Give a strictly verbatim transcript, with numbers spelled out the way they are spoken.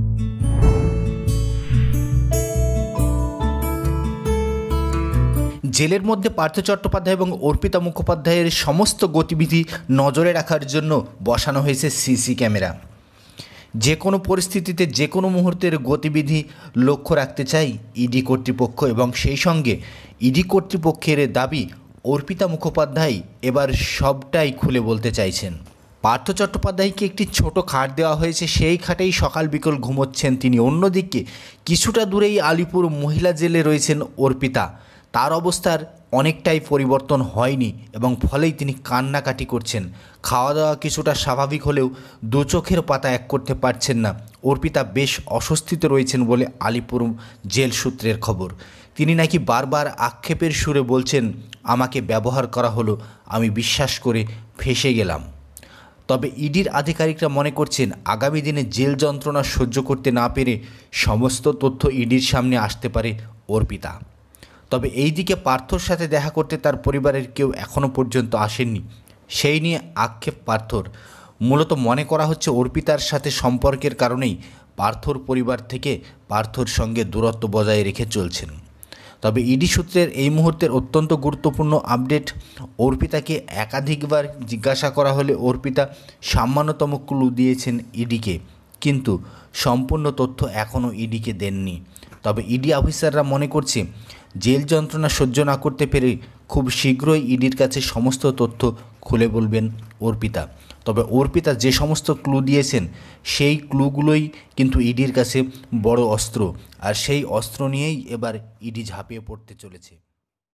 জেলের মধ্যে পার্থ চট্টোপাধ্যায় এবং অর্পিতা মুখোপাধ্যায়ের সমস্ত গতিবিধি নজরে রাখার জন্য বসানো হয়েছে সিসি ক্যামেরা। যে কোনো পরিস্থিতিতে যে কোনো মুহূর্তের গতিবিধি লক্ষ্য রাখতে চাই ইডি কর্তৃপক্ষ, এবং সেই সঙ্গে ইডি কর্তৃপক্ষের দাবি অর্পিতা মুখোপাধ্যায় এবার সবটাই খুলে বলতে চাইছেন। পার্থ চট্টোপাধ্যায়কে একটি ছোট খাট দেওয়া হয়েছে, সেই খাটেই সকাল বিকেল ঘুমোচ্ছেন তিনি। অন্যদিকে কিছুটা দূরেই আলিপুর মহিলা জেলে রয়েছেন অর্পিতা। তার অবস্থার অনেকটাই পরিবর্তন হয়নি এবং ফলেই তিনি কান্নাকাটি করছেন। খাওয়া দাওয়া কিছুটা স্বাভাবিক হলেও দু চোখের পাতা এক করতে পারছেন না। অর্পিতা বেশ অস্বস্তিতে রয়েছেন বলে আলিপুর জেল সূত্রের খবর। তিনি নাকি বারবার আক্ষেপের সুরে বলছেন, আমাকে ব্যবহার করা হলো, আমি বিশ্বাস করে ফেঁসে গেলাম। তবে ইডির আধিকারিকরা মনে করছেন আগামী দিনে জেল যন্ত্রণা সহ্য করতে না পেরে সমস্ত তথ্য ইডির সামনে আসতে পারে অর্পিতা। তবে এই দিকে পার্থর সাথে দেখা করতে তার পরিবারের কেউ এখনও পর্যন্ত আসেননি। সেই নিয়ে আক্ষেপ পার্থর। মূলত মনে করা হচ্ছে অর্পিতার সাথে সম্পর্কের কারণেই পার্থর পরিবার থেকে পার্থর সঙ্গে দূরত্ব বজায় রেখে চলছেন। তবে ইডি সূত্রের এই মুহূর্তের অত্যন্ত গুরুত্বপূর্ণ আপডেট, অর্পিতাকে একাধিকবার জিজ্ঞাসা করা হলে অর্পিতা সামান্যতম ক্লু দিয়েছেন ইডিকে, কিন্তু সম্পূর্ণ তথ্য এখনও ইডিকে দেননি। তবে ইডি অফিসাররা মনে করছে জেল যন্ত্রণা সহ্য না করতে পেরে খুব শীঘ্রই ইডির কাছে সমস্ত তথ্য খুলে বলবেন অর্পিতা। তবে অর্পিতা যে সমস্ত ক্লু দিয়েছেন সেই ক্লুগুলোই কিন্তু ইডির কাছে বড় অস্ত্র, আর সেই অস্ত্র নিয়েই এবার ইডি ঝাঁপিয়ে পড়তে চলেছে।